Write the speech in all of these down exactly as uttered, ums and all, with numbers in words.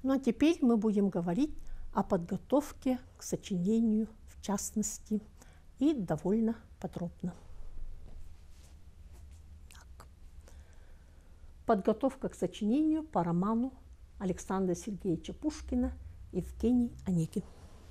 Ну а теперь мы будем говорить о подготовке к сочинению, в частности, и довольно подробно. Так. Подготовка к сочинению по роману Александра Сергеевича Пушкина «Евгений Онегин».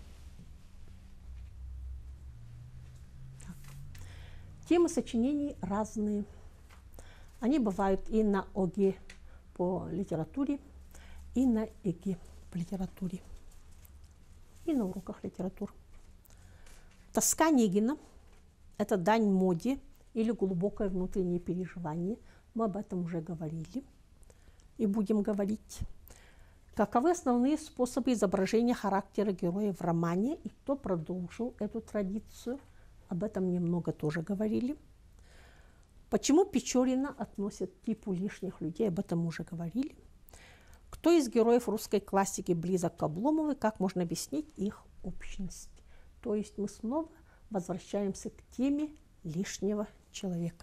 Так. Темы сочинений разные. Они бывают и на ОГЭ по литературе, и на ЕГЭ по литературе, и на уроках литературы. Тоска Онегина – это дань моде или глубокое внутреннее переживание. Мы об этом уже говорили и будем говорить. Каковы основные способы изображения характера героя в романе и кто продолжил эту традицию? Об этом немного тоже говорили. Почему Печорина относят к типу лишних людей? Об этом уже говорили. Кто из героев русской классики близок к Обломову? Как можно объяснить их общность? То есть мы снова возвращаемся к теме лишнего человека.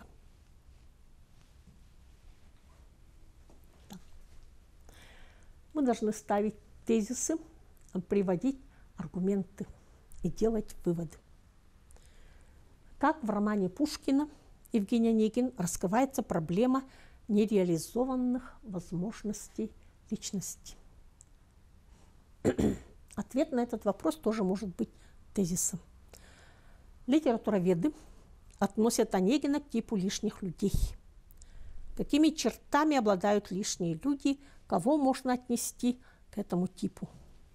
Так. Мы должны ставить тезисы, приводить аргументы и делать выводы. Как в романе Пушкина Евгений Онегин раскрывается проблема нереализованных возможностей личности. Ответ на этот вопрос тоже может быть тезисом. Литературоведы относят Онегина к типу лишних людей. Какими чертами обладают лишние люди, кого можно отнести к этому типу?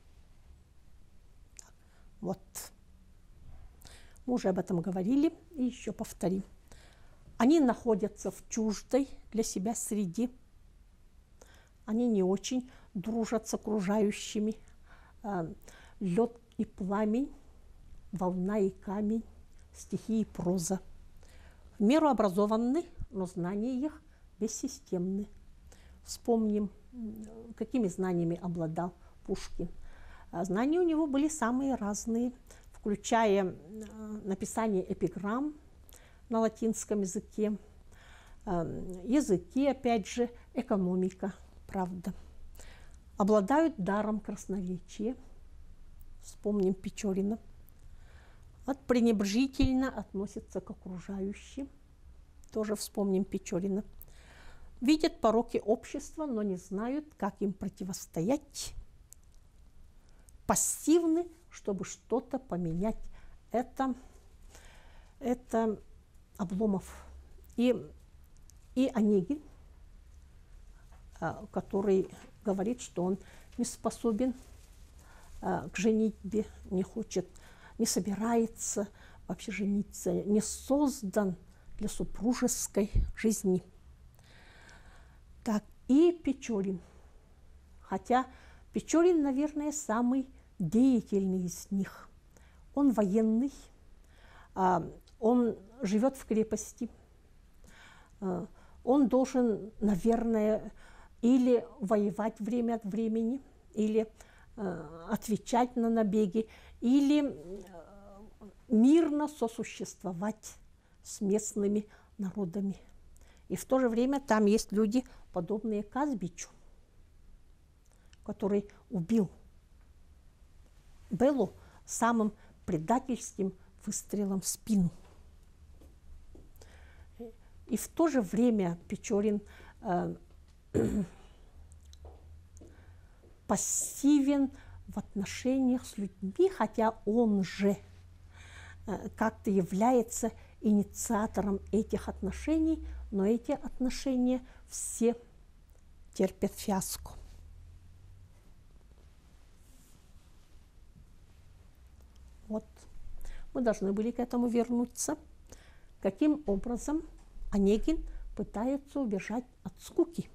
Вот. Мы уже об этом говорили и еще повторим. Они находятся в чуждой для себя среде. Они не очень дружат с окружающими. Лед и пламень, волна и камень, стихи и проза. В меру образованы, но знания их бессистемны. Вспомним, какими знаниями обладал Пушкин. Знания у него были самые разные, включая написание эпиграмм на латинском языке, языки, опять же, экономика, правда. Обладают даром красноречия. Вспомним Печорина. Вот пренебрежительно относятся к окружающим. Тоже вспомним Печорина. Видят пороки общества, но не знают, как им противостоять. Пассивны, чтобы что-то поменять. Это, это Обломов. И, и Онегин, который говорит, что он не способен к женитьбе, не хочет, не собирается вообще жениться, не создан для супружеской жизни. Так, и Печорин. Хотя Печорин, наверное, самый деятельный из них. Он военный, он живет в крепости, он должен, наверное, или воевать время от времени, или э, отвечать на набеги, или э, мирно сосуществовать с местными народами. И в то же время там есть люди, подобные Казбичу, который убил Беллу самым предательским выстрелом в спину. И в то же время Печорин э, пассивен в отношениях с людьми, хотя он же э, как-то является инициатором этих отношений, но эти отношения все терпят фиаско. Вот. Мы должны были к этому вернуться. Каким образом Онегин пытается убежать от скуки?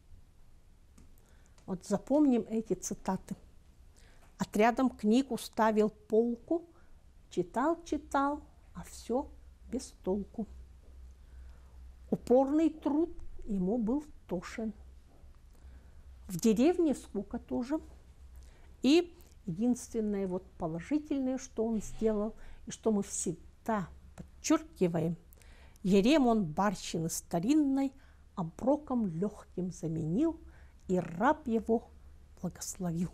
Вот запомним эти цитаты. Отрядом книг уставил полку, читал, читал, а все без толку. Упорный труд ему был тошен. В деревне скука тоже. И единственное вот положительное, что он сделал, и что мы всегда подчеркиваем, ерем он барщины старинной оброком легким заменил, и раб его благословил.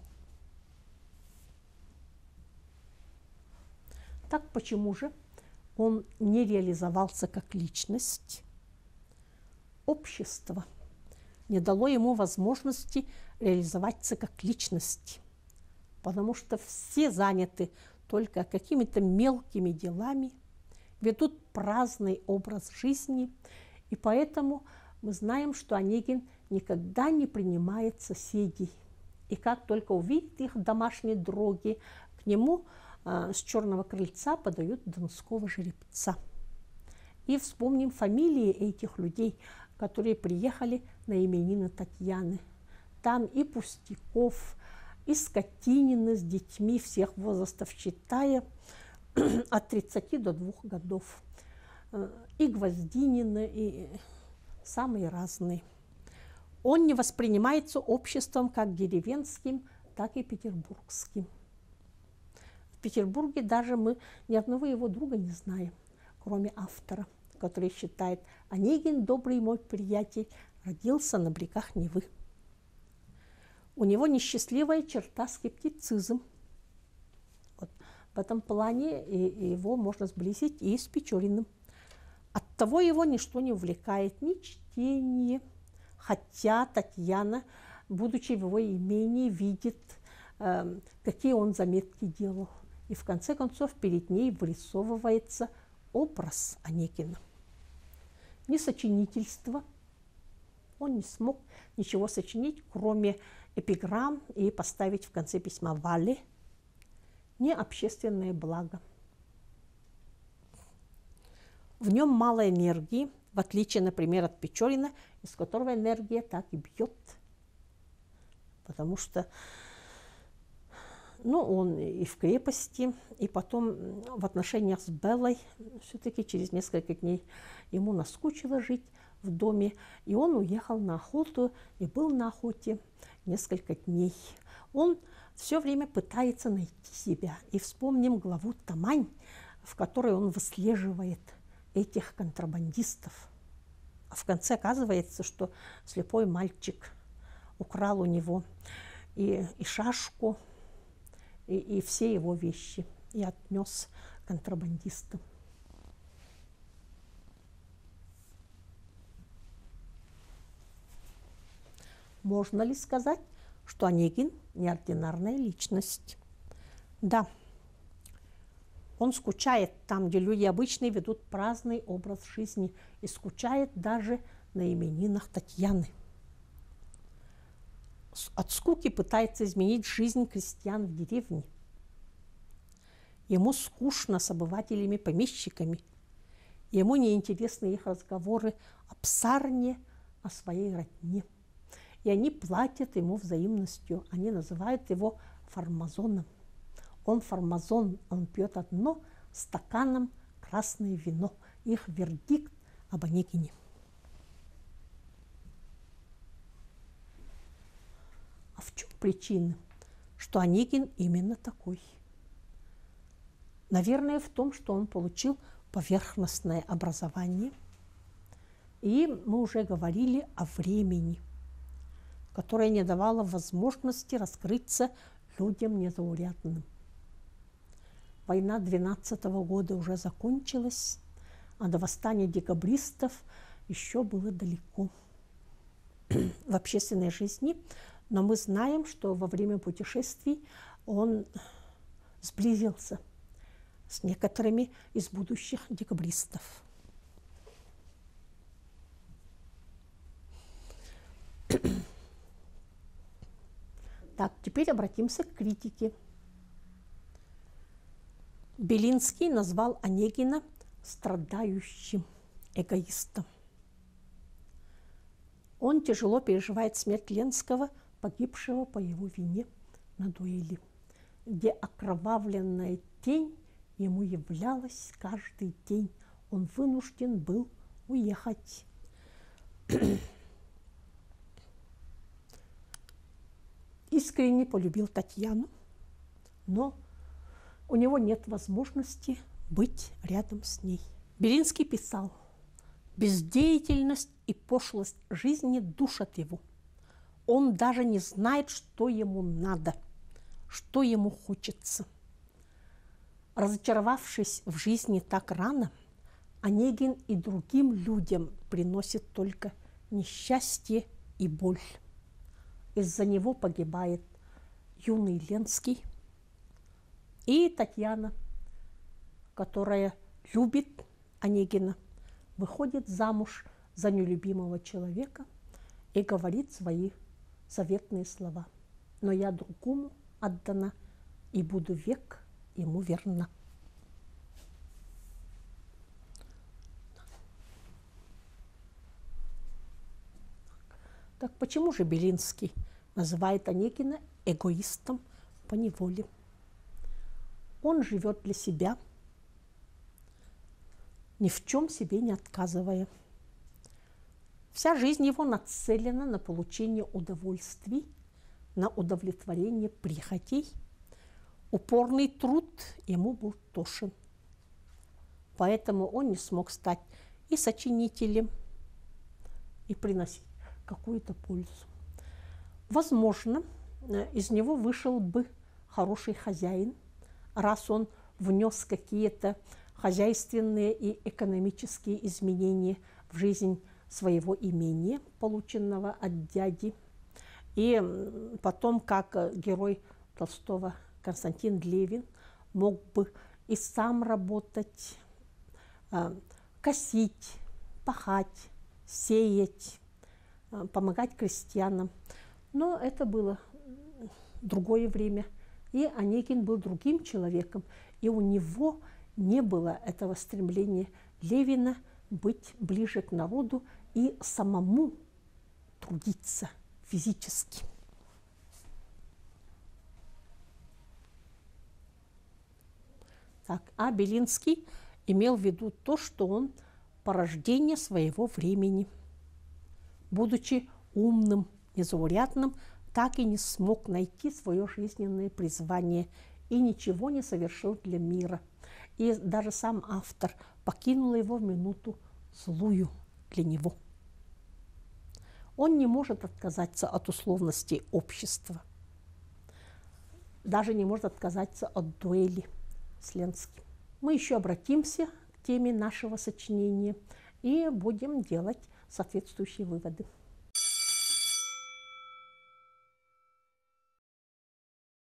Так почему же он не реализовался как личность? Общество не дало ему возможности реализоваться как личность, потому что все заняты только какими-то мелкими делами, ведут праздный образ жизни, и поэтому мы знаем, что Онегин никогда не принимает соседей. И как только увидит их в домашней дороге, к нему э, с черного крыльца подают донского жеребца. И вспомним фамилии этих людей, которые приехали на именины Татьяны. Там и Пустяков, и Скотинины с детьми всех возрастов, считая от тридцати до двух годов, и Гвоздинины, и самые разные. Он не воспринимается обществом как деревенским, так и петербургским. В Петербурге даже мы ни одного его друга не знаем, кроме автора, который считает: Онегин, добрый мой приятель, родился на берегах Невы. У него несчастливая черта — скептицизм. Вот. В этом плане его можно сблизить и с Печориным. Оттого его ничто не увлекает, ни чтение, хотя Татьяна, будучи в его имении, видит, э, какие он заметки делал. И в конце концов перед ней вырисовывается образ Онегина. Ни сочинительство, он не смог ничего сочинить, кроме эпиграмм и поставить в конце письма Вале, ни общественное благо. В нем мало энергии, в отличие, например, от Печорина, из которого энергия так и бьет. Потому что ну, он и в крепости, и потом в отношениях с Беллой все-таки через несколько дней ему наскучило жить в доме, и он уехал на охоту и был на охоте несколько дней. Он все время пытается найти себя. И вспомним главу «Тамань», в которой он выслеживает этих контрабандистов. А в конце оказывается, что слепой мальчик украл у него и, и шашку, и, и все его вещи, и отнес контрабандистам. Можно ли сказать, что Онегин неординарная личность? Да. Он скучает там, где люди обычные ведут праздный образ жизни, и скучает даже на именинах Татьяны. От скуки пытается изменить жизнь крестьян в деревне. Ему скучно с обывателями-помещиками. Ему неинтересны их разговоры о псарне, о своей родне. И они платят ему взаимностью. Они называют его фармазоном. Он фармазон, он пьет одно стаканом красное вино. Их вердикт об Онегине. А в чем причина, что Онегин именно такой? Наверное, в том, что он получил поверхностное образование. И мы уже говорили о времени, которое не давало возможности раскрыться людям незаурядным. Война двенадцатого года уже закончилась, а до восстания декабристов еще было далеко в общественной жизни. Но мы знаем, что во время путешествий он сблизился с некоторыми из будущих декабристов. Так, теперь обратимся к критике. Белинский назвал Онегина страдающим эгоистом. Он тяжело переживает смерть Ленского, погибшего по его вине на дуэли, где окровавленная тень ему являлась каждый день. Он вынужден был уехать. Искренне полюбил Татьяну, но у него нет возможности быть рядом с ней. Белинский писал: «Бездеятельность и пошлость жизни душат его. Он даже не знает, что ему надо, что ему хочется. Разочаровавшись в жизни так рано, Онегин и другим людям приносит только несчастье и боль. Из-за него погибает юный Ленский и Татьяна, которая любит Онегина, выходит замуж за нелюбимого человека и говорит свои заветные слова. Но я другому отдана и буду век ему верна. Так почему же Белинский называет Онегина эгоистом по неволе? Он живет для себя, ни в чем себе не отказывая. Вся жизнь его нацелена на получение удовольствий, на удовлетворение прихотей. Упорный труд ему был тошен. Поэтому он не смог стать и сочинителем, и приносить какую-то пользу. Возможно, из него вышел бы хороший хозяин, раз он внес какие-то хозяйственные и экономические изменения в жизнь своего имения, полученного от дяди. И потом, как герой Толстого Константин Левин, мог бы и сам работать, косить, пахать, сеять, помогать крестьянам. Но это было другое время, и Онегин был другим человеком, и у него не было этого стремления Левина быть ближе к народу и самому трудиться физически. Так, а Белинский имел в виду то, что он порождение своего времени. Будучи умным, незаурядным, так и не смог найти свое жизненное призвание и ничего не совершил для мира. И даже сам автор покинул его в минуту злую для него. Он не может отказаться от условностей общества, даже не может отказаться от дуэли с Ленским. Мы еще обратимся к теме нашего сочинения и будем делать соответствующие выводы.